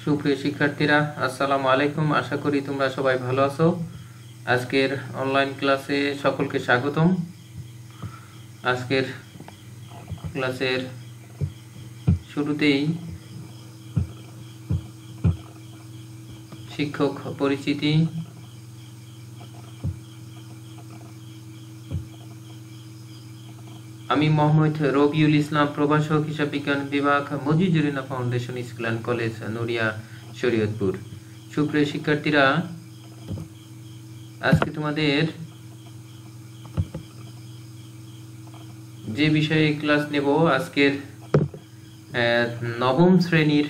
সুপ্রিয় শিক্ষার্থীরা, আসসালামু আলাইকুম। আশা করি তোমরা সবাই ভালো আছো। আজকের অনলাইন ক্লাসে সকলকে স্বাগতম। আজকের ক্লাসের শুরুতেই শিক্ষক পরিচিতি। আমি মোহাম্মদ রবিউল ইসলাম, প্রভাষক, হিসাব বিজ্ঞান বিভাগ, মজিজুরিনা foundation school and college, Nuria, Shariatpur. সুপ্রিয় শিক্ষার্থীরা, আজকে তোমাদের যে বিষয়ে ক্লাস নেব, আজকের নবম শ্রেণীর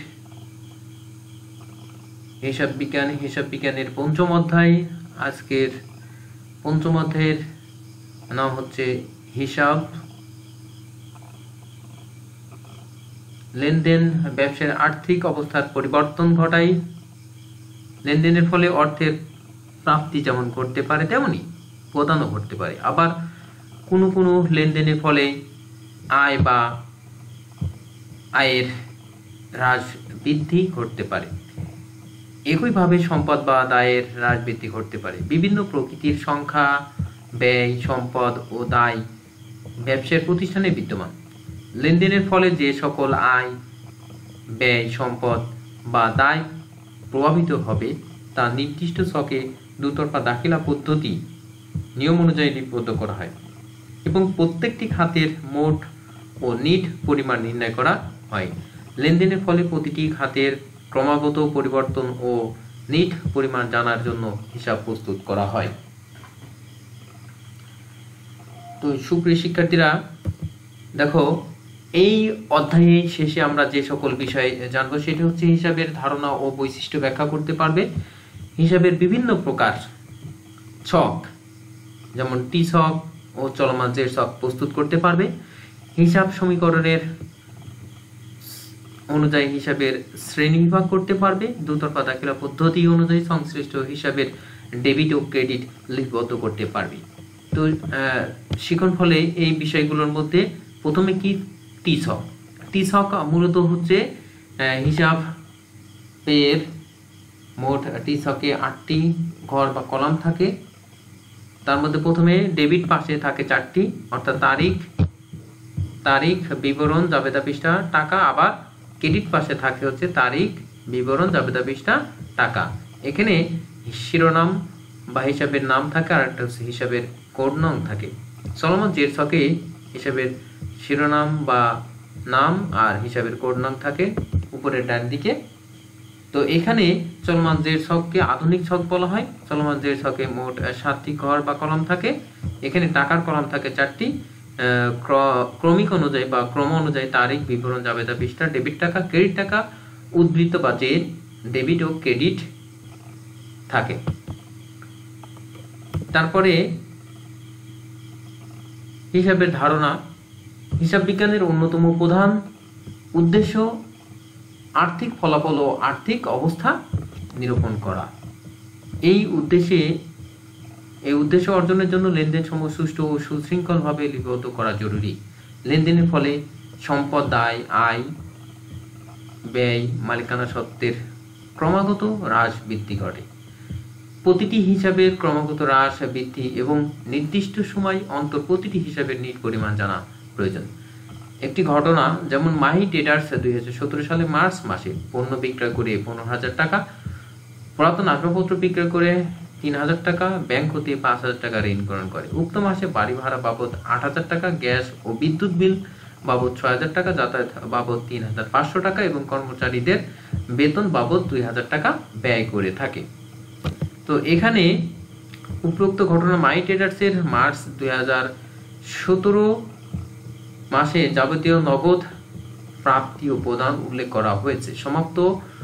হিসাব বিজ্ঞানের পঞ্চম অধ্যায়। আজকের পঞ্চম অধ্যায়ের নাম হচ্ছে হিসাব। লেনদেন ব্যবসার আর্থিক অবস্থার পরিবর্তন ঘটায়। লেনদেনের ফলে অর্থের প্রাপ্তি যেমন ঘটতে পারে তেমনি প্রদানও ঘটতে পারে। আবার কোনো কোনো লেনদেনের ফলে আয় বা আয়ের হ্রাস বৃদ্ধি ঘটতে পারে। একইভাবে সম্পদ বা দায়ের হ্রাস বৃদ্ধি ঘটতে পারে। বিভিন্ন প্রকৃতির সংখ্যা, ব্যয়, সম্পদ ও দায় ব্যবসার প্রতিষ্ঠানে বিদ্যমান। লেনদেনের ফলে যে সকল আয়, ব্যয়, সম্পদ বা দায় প্রভাবিত হবে তা নির্দিষ্ট ছকে দুতরফা দাখিলা পদ্ধতি নিয়ম অনুযায়ী লিপিবদ্ধ করা হয় এবং প্রত্যেকটি খাতের মোট ও নিট পরিমাণ নির্ণয় করা হয়। লেনদেনের ফলে প্রতিটি খাতের ক্রমাগত পরিবর্তন ও নিট পরিমাণ জানার জন্য হিসাব প্রস্তুত করা হয়। তো সুপ্রিয় শিক্ষার্থীরা, দেখো, এই অধ্যায়ে শেষে আমরা যে সকল বিষয় জানবো সেটি হচ্ছে হিসাবের ধারণা ও বৈশিষ্ট্য ব্যাখ্যা করতে পারবে, হিসাবের বিভিন্ন প্রকার ছক যেমন টি ছক ও চলমান জের ছক প্রস্তুত করতে পারবে, হিসাব সমীকরণের অনুযায়ী হিসাবের শ্রেণী বিভাগ করতে পারবে, দুতরফা দাখিলা পদ্ধতি অনুযায়ী সংশ্লিষ্ট হিসাবের ডেবিট ও ক্রেডিট লিপিবদ্ধ করতে পারবে। তো শিখন ফলে এই বিষয়গুলোর মধ্যে প্রথমে কি টি ছক। টি ছক মূলত হচ্ছে হিসাবের মোট টি ছকে 8টি ঘর বা কলাম থাকে। তার মধ্যে প্রথমে ডেবিট পাশে থাকে 4টি, অর্থাৎ তারিখ, বিবরণ, জাবেদা পৃষ্ঠা, টাকা। আবার ক্রেডিট পাশে থাকে হচ্ছে তারিখ, বিবরণ, জাবেদা পৃষ্ঠা, টাকা। এখানে শিরোনাম বা হিসাবের নাম থাকে, আর একটা হচ্ছে হিসাবের কোড নং থাকে। চলমান জের ছকে হিসাবের শিরোনাম বা নাম আর হিসাবের কোড নং থাকে উপরের ডান দিকে। তো এখানে চলমান জের ছককে আধুনিক ছক বলা হয়। চলমান জের ছকে মোট 7টি ঘর বা কলাম থাকে। এখানে টাকার কলাম থাকে 4টি, ক্রমিক অনুযায়ী বা ক্রম অনুযায়ী তারিখ, বিবরণ, জাবেদা পৃষ্ঠা, ডেবিট টাকা, ক্রেডিট টাকা, উদ্ধৃত বা জের, ডেবিট ও ক্রেডিট থাকে। তারপরে হিসাবের ধারণা। হিসাব বিজ্ঞানের অন্যতম প্রধান উদ্দেশ্য আর্থিক ফলাফল ও আর্থিক অবস্থা নিরূপণ করা। এই উদ্দেশ্য অর্জনের জন্য লেনদেন সমূহ সুষ্ঠু ও সুশৃঙ্খলভাবে লিপিবদ্ধ করা জরুরি। লেনদেনের ফলে সম্পদ, দায়, আয়, ব্যয়, মালিকানা সত্ত্বের ক্রমাগত হ্রাস বৃদ্ধি ঘটে। প্রতিটি হিসাবের ক্রমাগত হ্রাস বৃদ্ধি এবং নির্দিষ্ট সময় অন্তর প্রতিটি হিসাবের নিট পরিমাণ জানা প্রয়োজন। একটি ঘটনা, যেমন মাহি ট্রেডার্স 2017 সালে মার্চ মাসে পণ্য বিক্রয় করে 15,000 টাকা, পুরাতন আসবাবপত্র বিক্রয় করে 3,000 টাকা, ব্যাংক হতে 5,000 টাকা ঋণ গ্রহণ করে। উক্ত মাসে বাড়ি ভাড়া বাবদ 8,000 টাকা, গ্যাস ও বিদ্যুৎ বিল বাবদ 6,000 টাকা, যাতায়াত বাবদ 3,500 টাকা এবং কর্মচারীদের বেতন বাবদ 2,000 টাকা ব্যয় করে থাকে। তো এখানে উপরোক্ত ঘটনা মাহি ট্রেডার্সের মার্চ 2017 মাসে যাবতীয় নগদ প্রাপ্তি ও প্রদান উল্লেখ করা হয়েছে। সমাপ্ত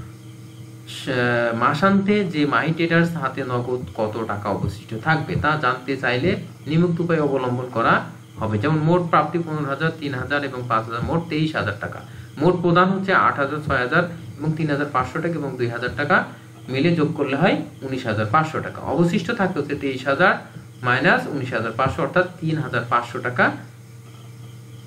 মাসান্তে যে মাহি ট্রেডার্স হাতে নগদ কত টাকা অবশিষ্ট থাকবে তা জানতে চাইলে নিম্নোক্ত উপায় অবলম্বন করা হবে। যেমন মোট প্রাপ্তি 15,000, 3,000 এবং 5,000, মোট 23,000 টাকা। মোট প্রদান হচ্ছে 8,000, 6,000 এবং 3,500 টাকা এবং 2,000 টাকা মিলে যোগ করলে হয় 19,500 টাকা। অবশিষ্ট থাকে হচ্ছে 23,000 মাইনাস 19,500, অর্থাৎ 3,500 টাকা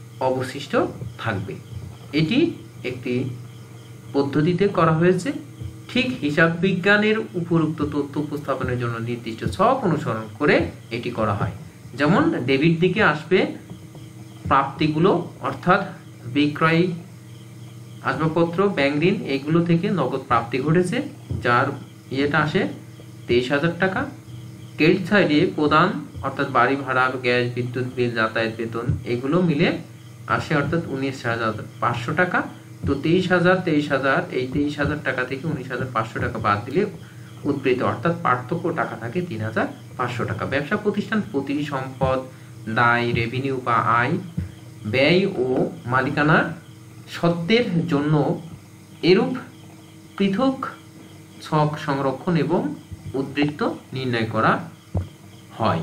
অবশিষ্ট থাকবে। এটি একটি পদ্ধতিতে করা হয়েছে ঠিক হিসাব বিজ্ঞানের উপরোক্ত তথ্য উপস্থাপনের জন্য নির্দিষ্ট ছক অনুসরণ করে এটি করা হয়। যেমন ডেবিট দিকে আসবে প্রাপ্তিগুলো, অর্থাৎ বিক্রয় আসবাবপত্র, ব্যাংক ঋণ, এগুলো থেকে নগদ প্রাপ্তি ঘটেছে, যার ইয়েটা আসে 23,000 টাকা। ক্রেডিট সাইডে প্রদান, অর্থাৎ বাড়ি ভাড়া, গ্যাস, বিদ্যুৎ বিল, যাতায়াত বেতন, এগুলো মিলে আসে অর্থাৎ 19,500 টাকা। তো 23,000 এই 23,000 টাকা থেকে 19,500 টাকা বাদ দিলে উদ্বৃত্ত অর্থাৎ পার্থক্য টাকা থাকে 3,500 টাকা। ব্যবসা প্রতিষ্ঠান প্রতিটি সম্পদ, দায়, রেভিনিউ বা আয়, ব্যয় ও মালিকানা সত্ত্বের জন্য এরূপ পৃথক ছক সংরক্ষণ এবং উদ্বৃত্ত নির্ণয় করা হয়।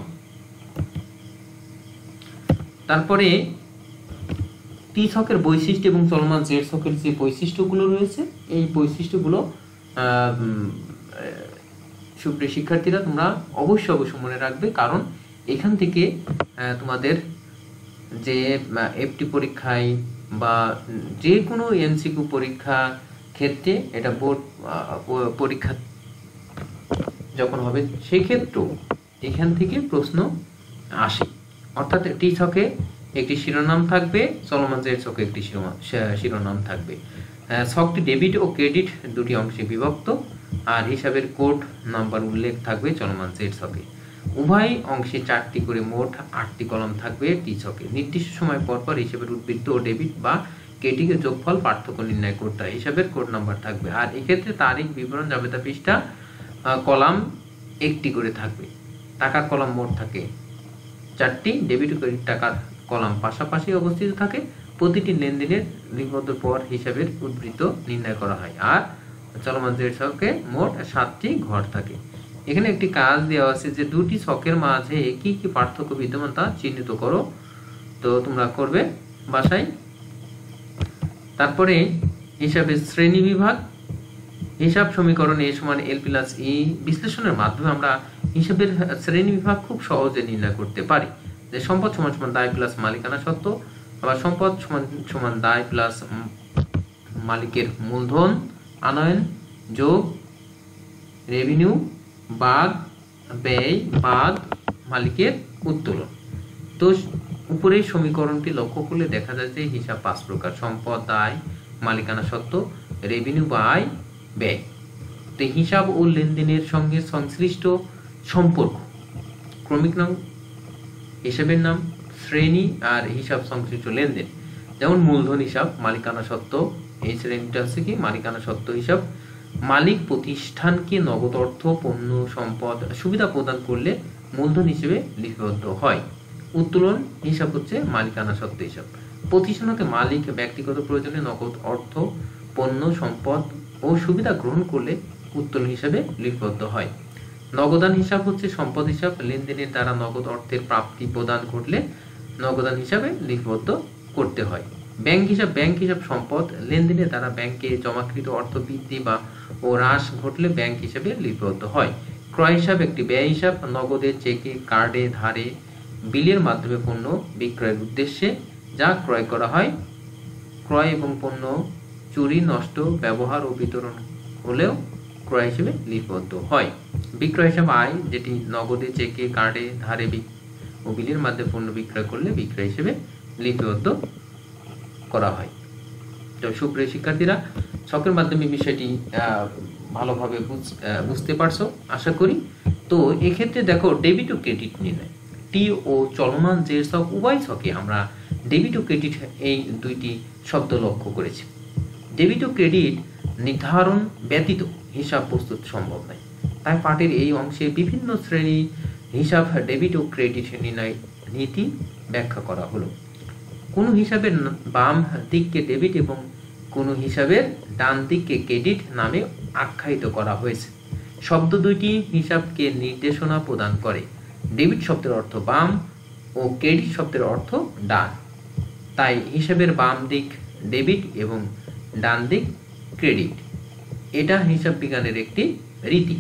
তারপরে টি ছকের বৈশিষ্ট্য এবং চলমান জেড ছকের যে বৈশিষ্ট্যগুলো রয়েছে, এই বৈশিষ্ট্যগুলো সুপ্রিয় শিক্ষার্থীরা তোমরা অবশ্যই মনে রাখবে, কারণ এখান থেকে তোমাদের যে এফটি পরীক্ষায় বা যে কোনো এমসিকিউ পরীক্ষা ক্ষেত্রে, এটা বোর্ড পরীক্ষা যখন হবে সেক্ষেত্রেও এখান থেকে প্রশ্ন আসে। অর্থাৎ টি ছকে একটি শিরোনাম থাকবে, চলমান জেড ছকে একটি শিরোনাম থাকবে। ছকটি ডেবিট ও ক্রেডিট দুটি অংশে বিভক্ত, আর হিসাবের কোড নাম্বার উল্লেখ থাকবে চলমান জেড ছকে। উভয় অংশে 4টি করে মোট 8টি কলাম থাকবে টি ছকে। নির্দিষ্ট সময় পর পর হিসাবের উদ্বৃত্ত ও ডেবিট বা ক্রেডিটের যোগফল পার্থক্য নির্ণয় করতে হয়। হিসাবের কোড নাম্বার থাকবে, আর এক্ষেত্রে তারিখ, বিবরণ, জাবেদা পৃষ্ঠা কলাম একটি করে থাকবে। টাকার কলাম মোট থাকে 4টি, ডেবিট ও ক্রেডিট টাকার কলাম পাশাপাশি অবস্থিত থাকে। প্রতিটি লেনদেনের লিপিবদ্ধ পর হিসাবের উদ্বৃত্ত নির্ণয় করা হয়। আর চলমান জেড ছকে মোট 7টি ঘর থাকে। এখানে একটি কাজ দেওয়া আছে যে দুটি ছকের মাঝে কি কি পার্থক্য বিদ্যমান তা চিহ্নিত করো, তো তোমরা করবে বাসায়। তারপরে হিসাবের শ্রেণী বিভাগ, হিসাব সমীকরণ A সমান L প্লাস E বিশ্লেষণের মাধ্যমে আমরা হিসাবের শ্রেণী বিভাগ খুব সহজে নির্ণয় করতে পারি। যে সম্পদ সমান সমান দায় প্লাস মালিকানা সত্ত্ব, আবার সম্পদ সমান সমান দায় প্লাস মালিকের মূলধন আনয়ন যোগ রেভিনিউ বাদ ব্যয় বাদ মালিকের উত্তোলন। তো উপরের সমীকরণটি লক্ষ্য করলে দেখা যায় যে হিসাব 5 প্রকার: সম্পদ, দায়, মালিকানা সত্ত্ব, রেভিনিউ বা আয়, ব্যয়। তো হিসাব ও লেনদেনের সঙ্গে সংশ্লিষ্ট সম্পর্ক, ক্রমিক নাম, হিসাবের নাম, শ্রেণী আর হিসাব সংশ্লিষ্ট লেনদেন। যেমন মূলধন হিসাব, মালিকানা সত্ত্ব, এই শ্রেণীটা হচ্ছে কি মালিকানা সত্ত্ব হিসাব। মালিক প্রতিষ্ঠানকে নগদ অর্থ, পণ্য, সম্পদ, সুবিধা প্রদান করলে মূলধন হিসেবে লিপিবদ্ধ হয়। উত্তোলন হিসাব হচ্ছে মালিকানা সত্ত্ব হিসাব। প্রতিষ্ঠান হতে মালিক ব্যক্তিগত প্রয়োজনে নগদ অর্থ, পণ্য, সম্পদ ও সুবিধা গ্রহণ করলে উত্তোলন হিসাবে লিপিবদ্ধ হয়। নগদান হিসাব হচ্ছে সম্পদ হিসাব, লেনদেনের দ্বারা নগদ অর্থের প্রাপ্তি প্রদান ঘটলে নগদান হিসাবে লিপিবদ্ধ করতে হয়। ব্যাংক হিসাব সম্পদ, লেনদেনের দ্বারা ব্যাংকে জমাকৃত অর্থ বৃদ্ধি বা ও হ্রাস ঘটলে ব্যাংক হিসাবে লিপিবদ্ধ হয়। ক্রয় হিসাব একটি ব্যয় হিসাব, নগদে, চেকে, কার্ডে, ধারে, বিলের মাধ্যমে পণ্য বিক্রয়ের উদ্দেশ্যে যা ক্রয় করা হয়। ক্রয় এবং পণ্য চুরি, নষ্ট, ব্যবহার ও বিতরণ হলেও ক্রয় হিসেবে লিপিবদ্ধ হয়। বিক্রয় হিসাব আয়, যেটি নগদে, চেকে, কার্ডে, ধারে ও বিলের মাধ্যমে পণ্য বিক্রয় করলে বিক্রয় হিসেবে লিপিবদ্ধ করা হয়। তো সুপ্রিয় শিক্ষার্থীরা, ছকের মাধ্যমে বিষয়টি ভালোভাবে বুঝতে পারছো আশা করি। তো এক্ষেত্রে দেখো ডেবিট ও ক্রেডিট নির্ণয়, টি ও চলমান জেড ছক উভয় ছকে আমরা ডেবিট ও ক্রেডিট এই দুইটি শব্দ লক্ষ্য করেছি। ডেবিট ও ক্রেডিট নির্ধারণ ব্যতীত হিসাব প্রস্তুত সম্ভব নয়। তাই পাঠের এই অংশে বিভিন্ন শ্রেণী হিসাব ডেবিট ও ক্রেডিট নির্ণয় নীতি ব্যাখ্যা করা হলো। কোনো হিসাবের বাম দিককে ডেবিট এবং কোনো হিসাবের ডান দিককে ক্রেডিট নামে আখ্যায়িত করা হয়েছে। শব্দ দুইটি হিসাবকে নির্দেশনা প্রদান করে। ডেবিট শব্দের অর্থ বাম ও ক্রেডিট শব্দের অর্থ ডান। তাই হিসাবের বাম দিক ডেবিট এবং ডান দিক ক্রেডিট, এটা হিসাব বিজ্ঞানের একটি রীতি।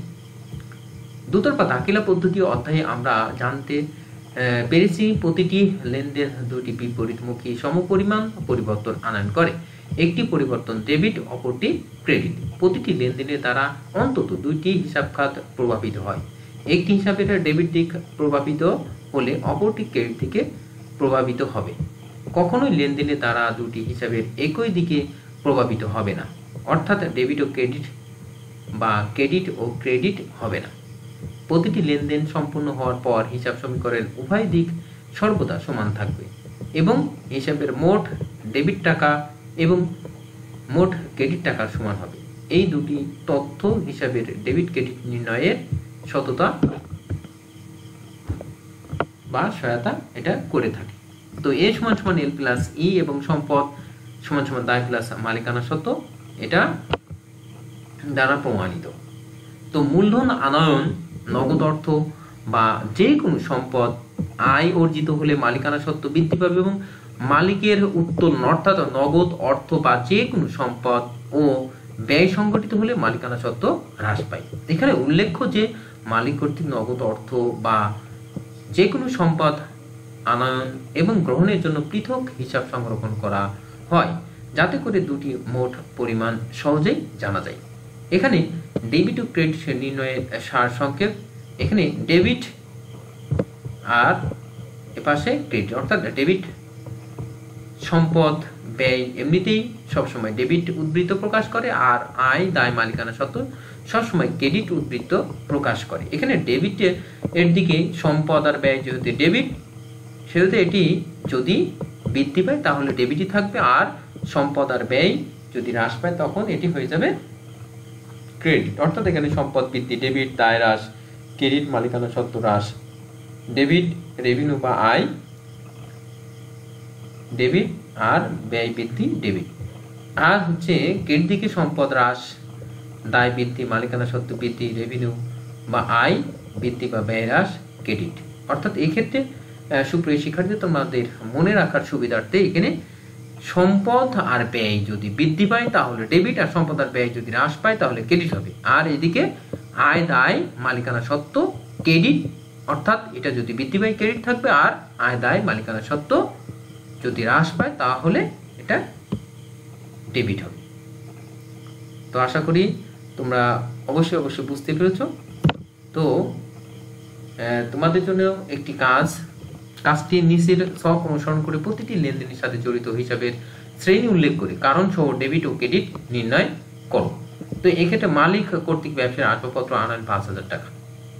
দুতরফা দাখিলা পদ্ধতি অধ্যায়ে আমরা জানতে পেরেছি প্রতিটি লেনদেন দুটি বিপরীতমুখী সমপরিমাণ পরিবর্তন আনয়ন করে। একটি পরিবর্তন ডেবিট, অপরটি ক্রেডিট। প্রতিটি লেনদেনের দ্বারা অন্তত দুইটি হিসাব খাত প্রভাবিত হয়। একটি হিসাবের ডেবিট দিক প্রভাবিত হলে অপরটি ক্রেডিট দিকে প্রভাবিত হবে। কখনোই লেনদেনের দ্বারা দুটি হিসাবের একই দিকে প্রভাবিত হবে না, অর্থাৎ ডেবিট ও ক্রেডিট বা ক্রেডিট ও ক্রেডিট হবে না। প্রতিটি লেনদেন সম্পূর্ণ হওয়ার পর হিসাব সমীকরণের উভয় দিক সর্বদা সমান থাকবে এবং হিসাবের মোট ডেবিট টাকা এবং মোট ক্রেডিট টাকার সমান হবে। এই দুটি তথ্য হিসাবের ডেবিট ক্রেডিট নির্ণয়ের সততা বা সহায়তা এটা করে থাকে। তো এ সমান সমান এল প্লাস ই এবং সম্পদ সমান সমান দায় প্লাস মালিকানা সত্ত্ব এটা দ্বারা প্রমাণিত। তো মূলধন আনয়ন, নগদ অর্থ বা যে কোনো সম্পদ আয় অর্জিত হলে মালিকানা সত্ত্ব বৃদ্ধি পাবে এবং মালিকের উত্তোলন অর্থাৎ নগদ অর্থ বা যে কোনো সম্পদ ও ব্যয় সংগঠিত হলে মালিকানা সত্ত্ব হ্রাস পায়। এখানে উল্লেখ্য যে মালিক কর্তৃক নগদ অর্থ বা যে কোনো সম্পদ আনয়ন এবং গ্রহণের জন্য পৃথক হিসাব সংরক্ষণ করা হয়, যাতে করে দুটি মোট পরিমাণ সহজেই জানা যায়। এখানে ডেবিট ও ক্রেডিট নির্ণয়ের সার সংক্ষেপ, এখানে ডেবিট আর এপাশে ক্রেডিট, অর্থাৎ ডেবিট সম্পদ ব্যয় এমনিতেই সবসময় ডেবিট উদ্বৃত্ত প্রকাশ করে, আর আয় দায় মালিকানা সত্ত্ব সবসময় ক্রেডিট উদ্বৃত্ত প্রকাশ করে। এখানে ডেবিট এর দিকে সম্পদ আর ব্যয় যেহেতু ডেবিট, সেহেতু এটি যদি বৃদ্ধি পায় তাহলে ডেবিটই থাকবে, আর সম্পদ আর ব্যয় যদি হ্রাস পায় তখন এটি হয়ে যাবে ক্রেডিট। অর্থাৎ এখানে সম্পদ বৃদ্ধি ডেবিট, দায় হ্রাস ক্রেডিট, মালিকানা সত্ত্ব হ্রাস ডেবিট, রেভিনিউ বা আয় ডেবিট, আর ব্যয় বৃদ্ধি ডেবিট। আর হচ্ছে ক্রেডিট দিকে সম্পদ হ্রাস, দায় বৃদ্ধি, মালিকানা সত্ত্ব বৃদ্ধি, রেভিনিউ বা আয় বৃদ্ধি বা ব্যয় হ্রাস ক্রেডিট। অর্থাৎ এই ক্ষেত্রে সুপ্রিয় শিক্ষার্থী, তোমাদের মনে রাখার সুবিধার্থে এখানে সম্পদ আর ব্যয় যদি বৃদ্ধি পায় তাহলে ডেবিট, আর সম্পদ আর ব্যয় যদি হ্রাস পায় তাহলে ক্রেডিট হবে। আর এদিকে আয় দায় মালিকানা সত্ত্ব ক্রেডিট, অর্থাৎ এটা যদি বৃদ্ধি পায় ক্রেডিট থাকবে, আর আয় দায় মালিকানা সত্ত্ব যদি হ্রাস পায় তাহলে এটা ডেবিট হবে। তো আশা করি তোমরা অবশ্যই বুঝতে পেরেছো। তো তোমাদের জন্য একটি কাজটি নিচের ছক অনুসরণ করে প্রতিটি লেনদেনের সাথে জড়িত হিসাবের শ্রেণী উল্লেখ করে কারণ সহ ডেবিট ও ক্রেডিট নির্ণয় করো। তো এক্ষেত্রে মালিক কর্তৃক ব্যবসার আসবাবপত্র আনয়ন 5,000 টাকা।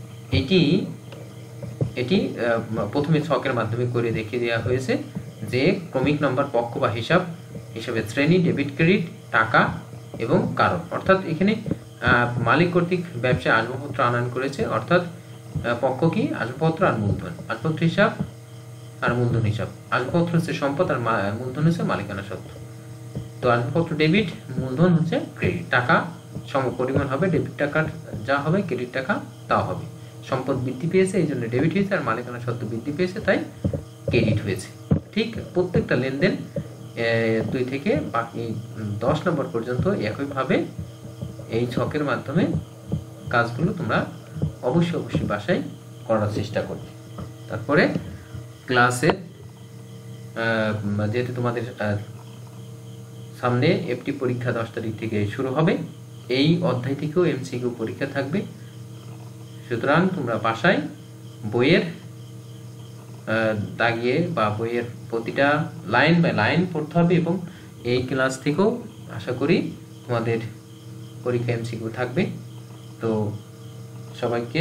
এটি প্রথমে ছকের মাধ্যমে করে দেখিয়ে দেওয়া হয়েছে যে ক্রমিক নম্বর, পক্ষ বা হিসাবের শ্রেণী, ডেবিট ক্রেডিট, টাকা এবং কারণ। অর্থাৎ এখানে মালিক কর্তৃক ব্যবসায় আসবাবপত্র আনয়ন করেছে, অর্থাৎ পক্ষ কি আসবাবপত্র আর মূলধন, আসবাবপত্র হিসাব আর মূলধন হিসাব। আসবাবপত্র হচ্ছে সম্পদ আর মূলধন হচ্ছে মালিকানা সত্ত্ব। তো আসবাবপত্র ডেবিট, মূলধন হচ্ছে ক্রেডিট। টাকা সমপরিমাণ হবে, ডেবিট টাকা যা হবে ক্রেডিট টাকা তাও হবে। সম্পদ বৃদ্ধি পেয়েছে এই জন্য ডেবিট হয়েছে, আর মালিকানা সত্ত্ব বৃদ্ধি পেয়েছে তাই ক্রেডিট হয়েছে। ঠিক প্রত্যেকটা লেনদেন 2 থেকে বাকি 10 নম্বর পর্যন্ত একইভাবে এই ছকের মাধ্যমে কাজগুলো তোমরা অবশ্যই বাসায় করার চেষ্টা করবে। তারপরে ক্লাসে যেহেতু তোমাদের সামনে এফটি পরীক্ষা 10 তারিখ থেকে শুরু হবে, এই অধ্যায় থেকেও এমসিকিউ পরীক্ষা থাকবে। সুতরাং তোমরা বাসায় বইয়ের দাগিয়ে বা বইয়ের প্রতিটা লাইন বাই লাইন পড়তে হবে, এবং এই ক্লাস থেকেও আশা করি তোমাদের পরীক্ষা এমসিকিউ থাকবে। তো সবাইকে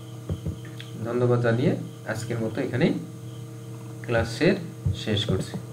ধন্যবাদ জানিয়ে আজকের মতো এখানে ক্লাসের শেষ করছি।